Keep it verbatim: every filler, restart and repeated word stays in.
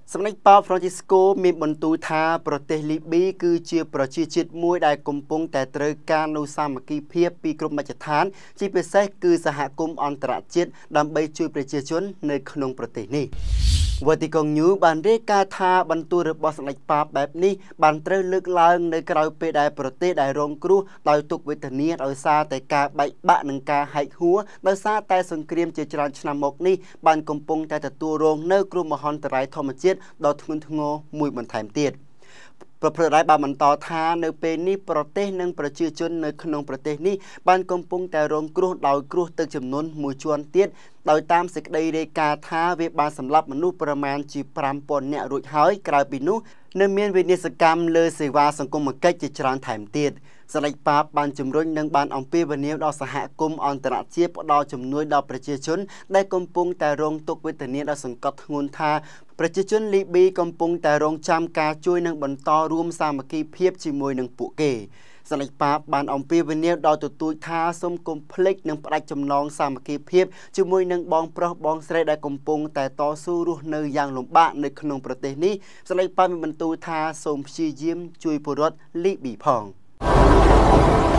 សម្ដេចប៉ោ Francisco មានបន្ទូលថាប្រទេសលីប៊ីគឺជាប្រជាជាតិមួយដែលកំពុងតែត្រូវការនូវសាមគ្គីភាពពីគ្រប់មជ្ឈដ្ឋានជាពិសេសគឺសហគមន៍អន្តរជាតិដើម្បីជួយប្រជាជននៅក្នុងប្រទេសនេះ Vatican News បានរាយការណ៍ថាបន្ទូលរបស់សម្ដេចប៉ោបែបនេះបានត្រូវលើកឡើងនៅក្រៅពេលដែលប្រទេសដែលរងគ្រោះដោយទុក្ខវេទនាដោយសារតែការបែកបាក់និងការហែកហួរដោយសារតែសង្គ្រាមជាច្រើនឆ្នាំមកនេះបានកំពុងតែទទួលរងនៅគ្រោះមហន្តរាយធម្មជាតិដ៏ធ្ងន់ធ្ងរមួយបន្ថែមទៀត ប្រព្រឹត្តដែរបានបន្តថានៅពេលនេះប្រទេសនិងប្រជាជននៅក្នុងប្រទេសនេះបានកំពុងតែរងគ្រោះដោយគ្រោះទឹកជំនន់មួយជាន់ទៀតដោយតាមសេចក្តីរាយការណ៍ថាវាបានសម្លាប់មនុស្សប្រមាណជា ប្រាំពាន់ នាក់រួចហើយក្រៅពីនោះនៅមានវិនាសកម្មលើសេវាសង្គមគិច្ចជាច្រើនថែមទៀតសម្ដេចប៉ាបបានជំរុញនិងបានអំពាវនាវដល់សហគមន៍អន្តរជាតិផ្ដល់ជំនួយដល់ប្រជាជនដែលកំពុងតែរងទុក្ខវេទនាដ៏សង្កត់ធ្ងន់ថាប្រជាជនលីប៊ីកំពុងតែរងចាំការជួយនិងបន្តរួមសាមគ្គីភាពជាមួយនឹងពួកគេសម្ដេចប៉ាបបានអំពាវនាវដល់ទទូចថាសូមកុំភ្លេចនិងផ្ដាច់ចំណងសាមគ្គីភាពជាមួយនឹងបងប្រុសបងស្រីដែលកំពុងតែតស៊ូរស់នៅយ៉ាងលំបាកនៅក្នុងប្រទេសនេះសម្ដេចប៉ាបមានបន្ទូលថាសូមព្យាយាមជួយពលរដ្ឋលីប៊ីផង